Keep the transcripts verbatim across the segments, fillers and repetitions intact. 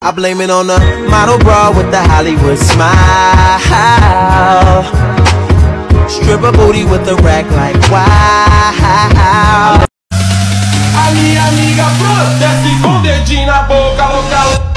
I blame it on the model bra with the Hollywood smile. Stripper booty with the rack like wow. A minha amiga Fran desce com o dedinho na boca, louca.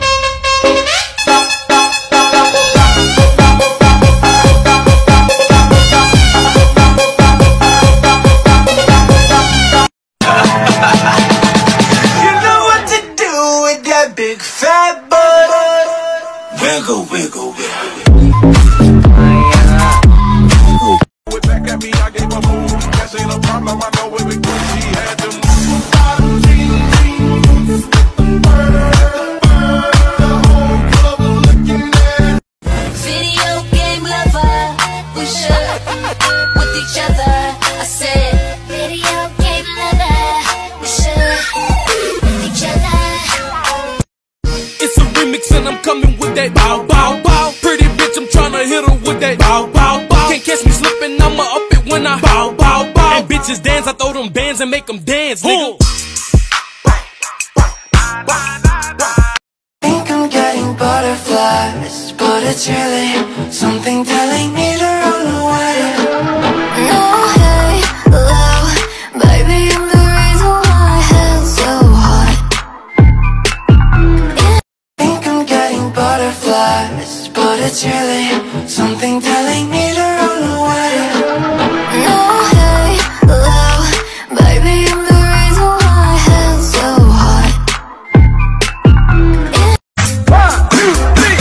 Big fat butt. Wiggle, wiggle, wiggle. Went back at me, I gave a move. That ain't a problem, I know where we go. She had them. Video game lover, we should with each other. I said, video game lover, we should with each other. It's a remix and I'm coming with that bow, bow, bow. Pretty bitch, I'm tryna hit her with that bow, bow, bow. Can't catch me slipping, I'ma up it when I bow, bow, bow. And bitches dance, I throw them bands and make them dance, nigga. Think I'm getting butterflies, but it's really something telling me to run away. No, hey, low, baby, I'm the reason why my head's so hot. Think I'm getting butterflies, but it's really something telling me to run away. No, hey, low, baby, I'm the reason why my head's so hot. One, two, three,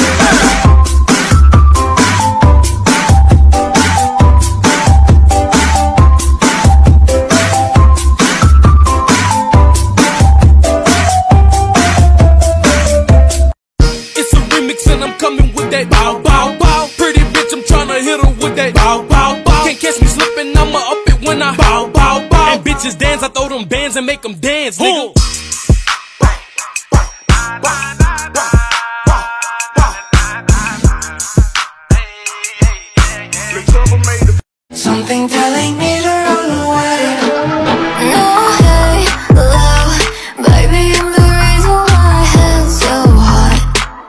It's a remix and I'm coming with that bow, bow, bow. Pretty bitch, I'm tryna hit her with that bow, bow, bow. Can't catch me slipping, I'ma up it when I bow, bow, bow. And bitches dance, I throw them bands and make them dance, nigga. Something telling me to run away. No, hey, low, baby, I'm the reason why my head's so hot.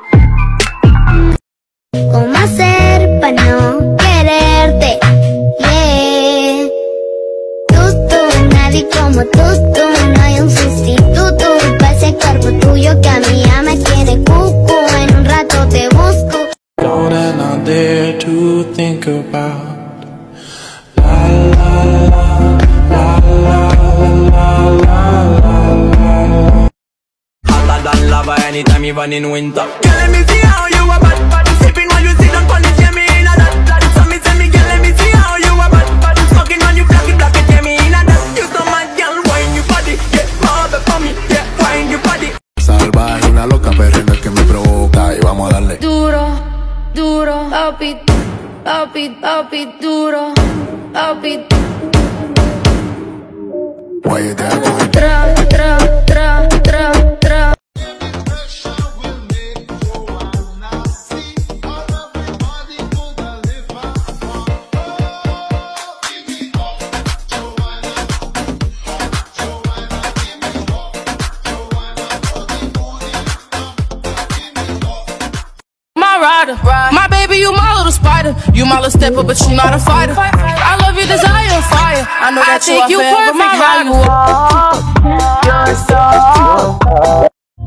¿Cómo hacer para no quererte? Yeah. Tú, tú, nadie como tú, tú. No hay un sustituto para ese cuerpo tuyo que a mí ya me tiene cucu. En un rato te busco. Don't and I dare to think about la la la la la la la. Hotter than lava anytime, even in winter. Girl, let me see how you a bad, bad. Sipping while you sit down on the chair, me in a that, that. So me say me, girl, let me see how you a bad, bad. Smoking when you black it, black it, yeah, me in a that. You so mad, girl, wine your body, yeah, move it for me, yeah, wine your body. Salvaje, una loca perrera que me provoca y vamos a darle. Duro, duro, papi, papi, papi, duro, papi. Guayete a coger. Tra, tra, tra, tra, tra. My rider, my baby, you my little spider. You my little stepper, but you not a fighter. I love your desire, fire. I know that you are forever my rider. You're so.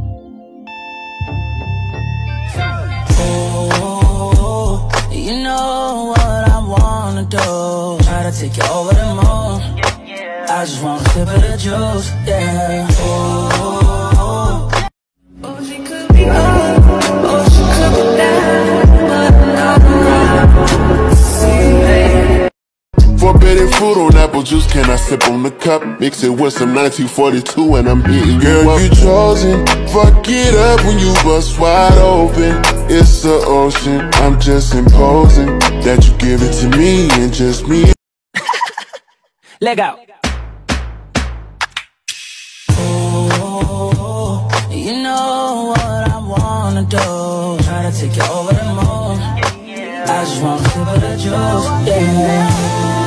Oh, you know what I wanna do. Try to take you over the moon. I just wanna sip of the juice, yeah. Oh, oh, she could be up, oh, she could be down, but I'm around. Forbidden fruit on apple juice, can I sip on the cup? Mix it with some nineteen forty-two and I'm hitting you up. Girl, you chosen, fuck it up when you bust wide open. It's the ocean, I'm just imposing that you give it to me and just me. Leg out. oh, you know what I wanna do. Try to take you over the moon. I just wanna sip of the juice, yeah.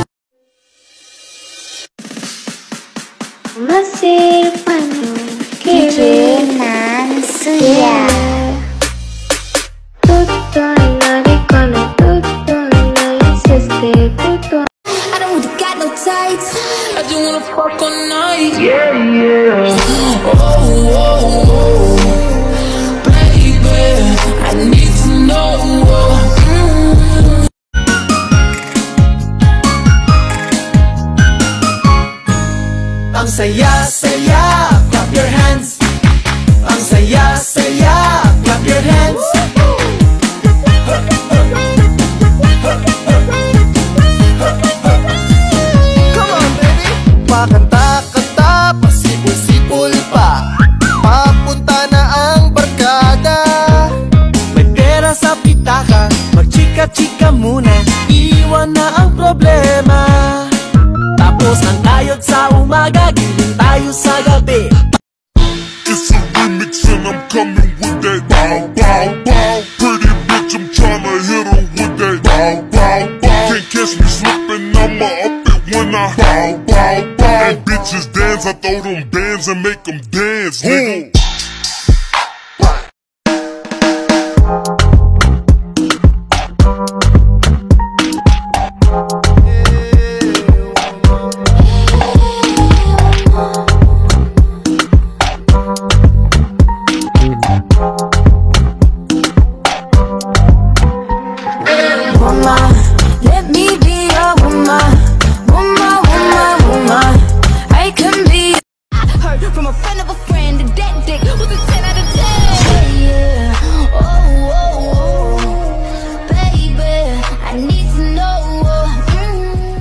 ¿Cómo hacer para no quererte? hands and make them dance, nigga. Let me be your woman, woman, woman, woman. I can be. I heard from a friend of a friend that that dick was a ten out of ten. Yeah, oh, oh, oh, baby, I need to know. Mm.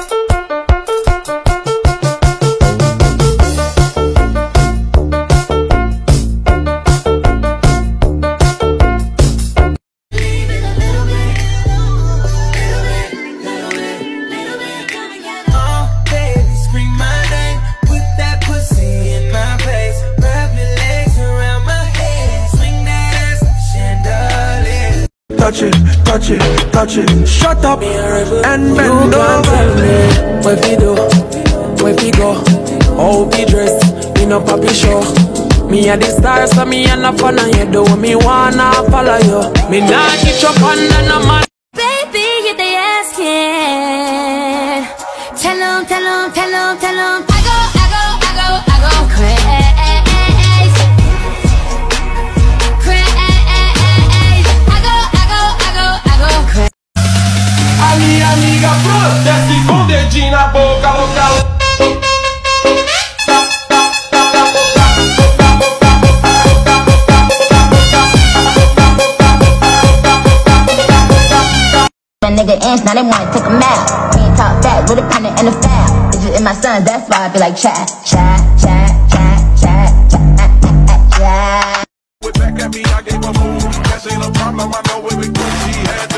Touch it, touch it, touch it. Shut up and bend over. Where we do, where we go, how we dress, in a poppy show. Me a the star, so me a not follow you. Do me wanna follow you. Me not get your under no man. Baby, if they asking, tell them, tell them, tell them, tell them. I go, I go, I go, I go crazy. A minha amiga Fran desce com o dedinho na boca, louca. Nigga inch, now they wanna take him out. We ain't talk that with a pen and a foul. It's just in my sons, that's why I feel like chat, chat, chat, chat, chat, chat, chat. Back at me, I gave a move. That ain't a problem, I know it was good. She had